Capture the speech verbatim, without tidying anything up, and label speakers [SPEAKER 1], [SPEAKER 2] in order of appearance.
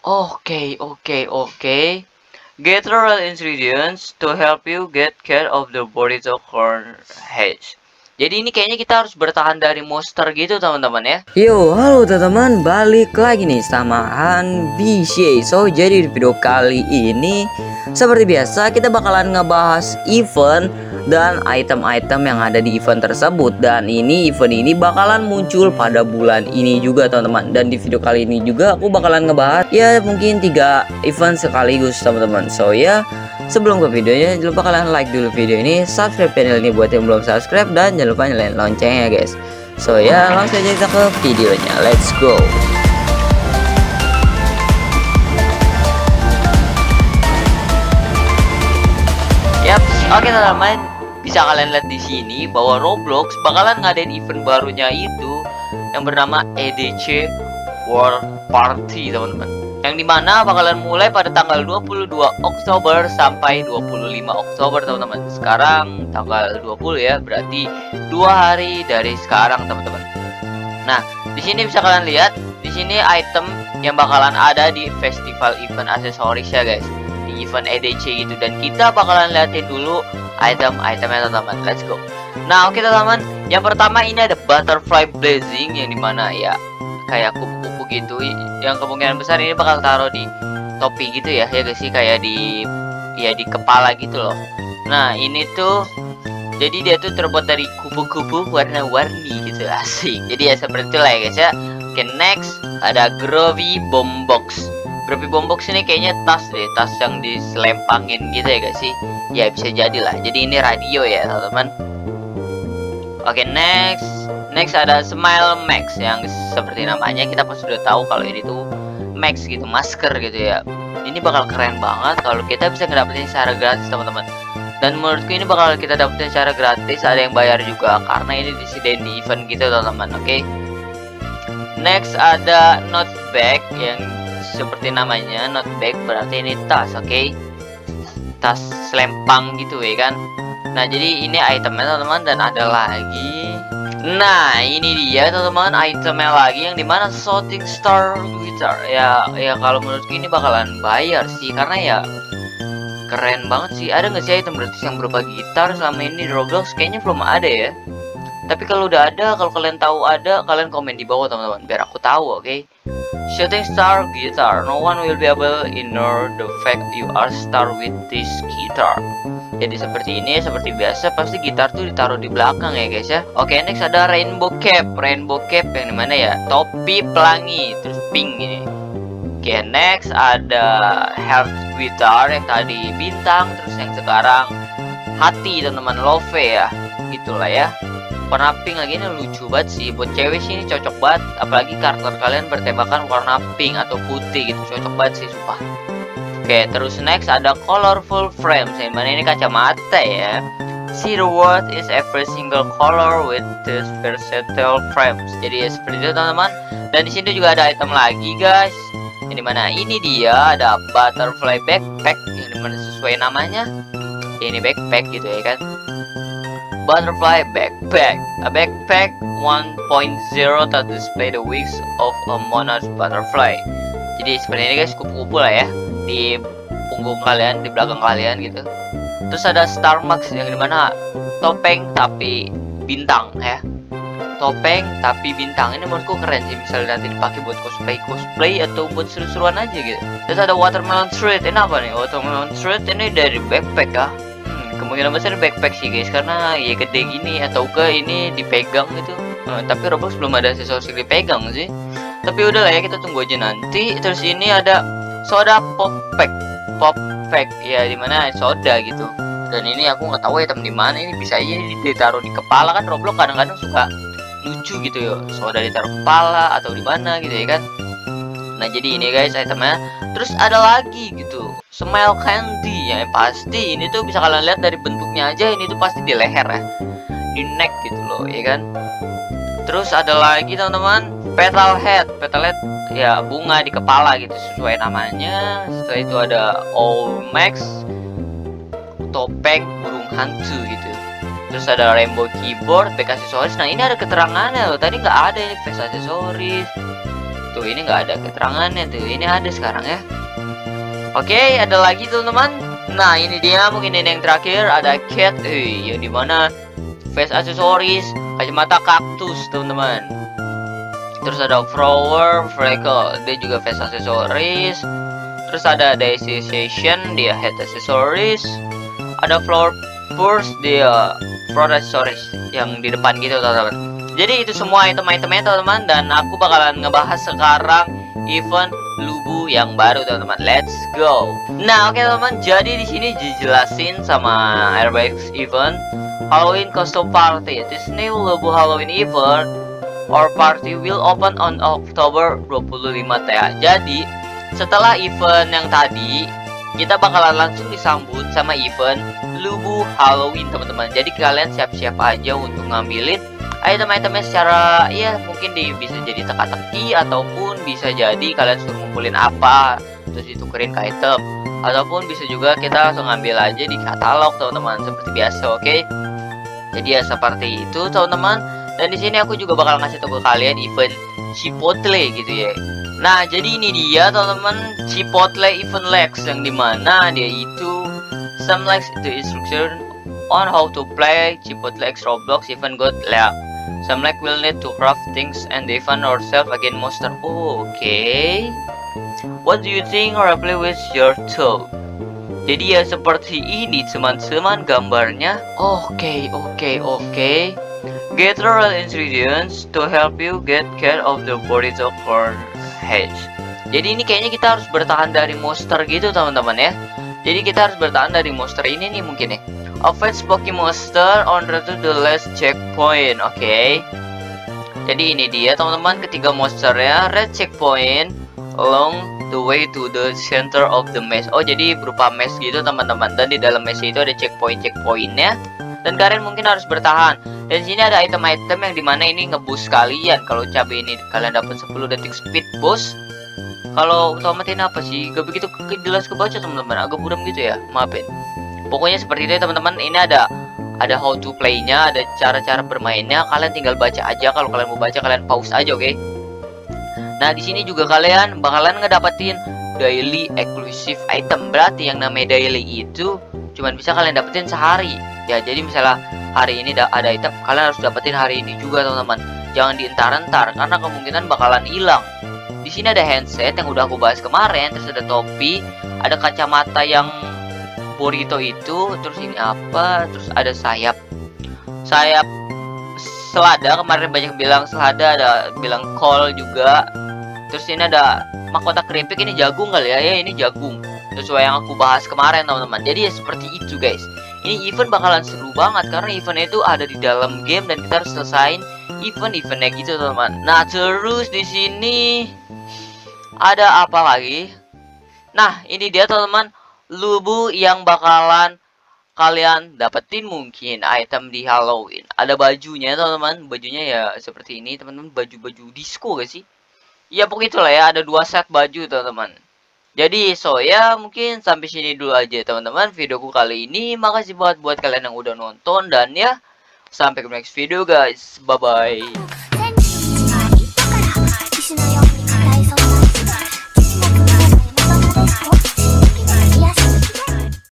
[SPEAKER 1] Okay, okay, okay. Get rural ingredients to help you get care of the burrito corn hash. Jadi ini kayaknya kita harus bertahan dari monster gitu teman-teman ya.
[SPEAKER 2] Yo, halo teman-teman, balik lagi nih sama Han B C. So, jadi di video kali ini seperti biasa kita bakalan ngebahas event dan item-item yang ada di event tersebut. Dan ini event ini bakalan muncul pada bulan ini juga teman-teman. Dan di video kali ini juga aku bakalan ngebahas ya mungkin tiga event sekaligus teman-teman. So ya, sebelum ke videonya jangan lupa kalian like dulu video ini, subscribe channel ini buat yang belum subscribe, dan jangan lupa nyalain loncengnya guys. So ya, langsung aja kita ke videonya, let's go.
[SPEAKER 1] Yap, oke teman-teman, bisa kalian lihat di sini bahwa Roblox bakalan ngadain event barunya itu yang bernama E D C World Party teman-teman. Yang dimana bakalan mulai pada tanggal dua puluh dua Oktober sampai dua puluh lima Oktober teman-teman. Sekarang tanggal dua puluh ya, berarti dua hari dari sekarang teman-teman. Nah, di sini bisa kalian lihat, di sini item yang bakalan ada di festival event aksesoris ya guys, di event E D C gitu. Dan kita bakalan liatin dulu item-itemnya teman-teman. Let's go. Nah, oke teman-teman, yang pertama ini ada butterfly blazing yang dimana ya kayak kupu-kupu gitu, yang kemungkinan besar ini bakal taruh di topi gitu ya, ya guys sih, kayak di ya di kepala gitu loh. Nah ini tuh jadi dia tuh terbuat dari kupu-kupu warna-warni gitu, asik. Jadi ya seperti itulah ya guys ya. Oke, next ada Groovy Bomb Box. Groovy Bomb Box ini kayaknya tas deh, tas yang diselempangin gitu ya guys sih. Ya bisa jadilah. Jadi ini radio ya teman-teman. Oke, next Next ada Smile Max yang seperti namanya kita pasti sudah tahu kalau ini tuh Max gitu, masker gitu ya. Ini bakal keren banget kalau kita bisa ngedapetin secara gratis teman-teman. Dan menurutku ini bakal kita dapetin secara gratis, ada yang bayar juga karena ini disediain di event gitu teman-teman. Oke. Okay? Next ada Note Bag yang seperti namanya, Note Bag berarti ini tas, oke? Okay? Tas selempang gitu ya kan. Nah jadi ini itemnya teman-teman, dan ada lagi. Nah ini dia teman-teman itemnya lagi yang dimana Shooting Star Guitar. Ya ya kalau menurutku ini bakalan bayar sih, karena ya keren banget sih. Ada nggak sih item gratis yang berupa gitar selama ini di Roblox? Kayaknya belum ada ya. Tapi kalau udah ada, kalau kalian tahu ada, kalian komen di bawah teman-teman biar aku tahu, oke? Okay? Shooting Star Guitar. No one will be able to ignore the fact you are star with this guitar. Jadi seperti ini, seperti biasa pasti gitar tuh ditaruh di belakang ya guys ya. Oke, next ada Rainbow Cap. Rainbow Cap yang dimana ya? Topi pelangi, terus pink ini. Oke, next ada Heart Guitar yang tadi bintang, terus yang sekarang hati teman-teman, love ya. Gitulah ya. Warna pink lagi ini lucu banget sih. Buat cewek sih ini cocok banget, apalagi karakter kalian bertembakan warna pink atau putih gitu, cocok banget sih sumpah. Oke, terus next ada colorful frames yang mana ini kacamata ya. See the world is every single color with this versatile frames. Jadi ya seperti itu teman-teman. Dan di sini juga ada item lagi guys. Yang dimana ini dia ada butterfly backpack yang dimana sesuai namanya. Ya, ini backpack gitu ya kan. Butterfly backpack, a backpack one point oh that display the wings of a monarch butterfly. Jadi seperti ini guys, kupu-kupu lah ya di punggung kalian, di belakang kalian gitu. Terus ada Star Max yang dimana topeng tapi bintang ya. Topeng tapi bintang, ini menurutku keren sih, misalnya nanti dipakai buat cosplay cosplay atau buat seru-seruan aja gitu. Terus ada Watermelon Street, ini apa nih? Watermelon Street ini dari backpack ya. Kemungkinan besar backpack sih guys, karena ya gede gini, atau ke ini dipegang gitu. Nah, tapi Roblox belum ada aksesoris yang dipegang sih. Tapi udahlah ya, kita tunggu aja nanti. Terus ini ada soda pop pack, pop pack ya, dimana soda gitu. Dan ini aku nggak tahu ya teman, di mana ini bisa aja ditaruh di kepala kan. Roblox kadang-kadang suka lucu gitu ya, soda ditaruh kepala atau di mana gitu ya kan. Nah jadi ini guys itemnya. Terus ada lagi gitu, Smile Candy ya, pasti ini tuh bisa kalian lihat dari bentuknya aja, ini tuh pasti di leher ya, di neck gitu loh ya kan. Terus ada lagi teman-teman, Petal Head. Petal Head ya bunga di kepala gitu sesuai namanya. Setelah itu ada All Max, topeng burung hantu gitu. Terus ada Rainbow Keyboard, back aksesoris. Nah ini ada keterangannya loh, tadi nggak ada ini face aksesoris. Tuh ini nggak ada keterangannya tuh. Ini ada sekarang ya. Oke, ada lagi teman-teman. Nah ini dia, mungkin ini yang terakhir. Ada cat, eh, yang dimana face aksesoris, kacamata kaktus teman-teman. Terus ada flower freckle, dia juga face aksesoris. Terus ada daisy session, dia head accessories. Ada flower purse, dia front accessories yang di depan gitu teman-teman. Jadi itu semua item-itemnya teman-teman, dan aku bakalan ngebahas sekarang event Lubu yang baru teman-teman. Let's go. Nah oke okay, teman-teman, jadi di sini dijelasin sama Airbags event Halloween Costume Party. This new Lubu Halloween event or party will open on Oktober dua puluh lima ya. Jadi setelah event yang tadi, kita bakalan langsung disambut sama event Lubu Halloween teman-teman. Jadi kalian siap-siap aja untuk ngambilin item-itemnya secara, ya mungkin di, bisa jadi teka-teki, ataupun bisa jadi kalian suruh ngumpulin apa terus ditukerin ke item, ataupun bisa juga kita langsung ngambil aja di katalog teman-teman seperti biasa. Oke okay? Jadi ya seperti itu teman-teman. Dan di sini aku juga bakal ngasih tahu ke kalian event Chipotle gitu ya. Nah jadi ini dia teman-teman, Chipotle event Lex, yang dimana dia itu some Lex itu instruction on how to play Chipotle X Roblox event got lag. Some like will need to craft things and defend ourselves against monster. Oh, oke. Okay. What do you think or play with your toe? Jadi ya seperti ini teman-teman gambarnya. Oke, okay, oke, okay, oke. Okay. Get real ingredients to help you get care of the burrito corn hedge. Jadi ini kayaknya kita harus bertahan dari monster gitu teman-teman ya. Jadi kita harus bertahan dari monster ini nih mungkin ya. Offense Pokemon Monster on route to the last checkpoint. Oke okay. Jadi ini dia teman-teman, ketiga monsternya. Red checkpoint along the way to the center of the maze. Oh jadi berupa maze gitu teman-teman. Dan di dalam maze itu ada checkpoint checkpointnya. Dan kalian mungkin harus bertahan. Dan sini ada item-item yang dimana ini ngeboost kalian. Kalau cabai ini kalian dapat sepuluh detik speed boost. Kalau otomatis apa sih? Gak begitu ke jelas kebaca teman-teman. Agak buram gitu ya. Maafin. Pokoknya seperti itu teman-teman. Ini ada ada how to play-nya, ada cara-cara bermainnya. Kalian tinggal baca aja. Kalau kalian mau baca kalian pause aja, oke? Okay? Nah, di sini juga kalian bakalan ngedapetin daily exclusive item. Berarti yang namanya daily itu cuman bisa kalian dapetin sehari. Ya, jadi misalnya hari ini ada item, kalian harus dapetin hari ini juga, teman-teman. Jangan dientar-entar karena kemungkinan bakalan hilang. Di sini ada handset yang udah aku bahas kemarin, terus ada topi, ada kacamata yang burrito itu, terus ini apa, terus ada sayap sayap selada, kemarin banyak bilang selada, ada bilang kol juga. Terus ini ada mahkota keripik, ini jagung kali ya, ya ini jagung sesuai yang aku bahas kemarin teman-teman. Jadi ya seperti itu guys, ini event bakalan seru banget karena eventnya itu ada di dalam game dan kita harus selesain event-eventnya gitu teman-teman. Nah terus di sini ada apa lagi? Nah ini dia teman-teman, Lubu yang bakalan kalian dapetin mungkin item di Halloween. Ada bajunya teman-teman, bajunya ya seperti ini teman-teman, baju-baju disco gak sih? Ya begitulah ya, ada dua set baju teman-teman. Jadi so ya mungkin sampai sini dulu aja teman-teman videoku kali ini. Makasih banget buat kalian yang udah nonton, dan ya sampai ke next video guys, bye bye.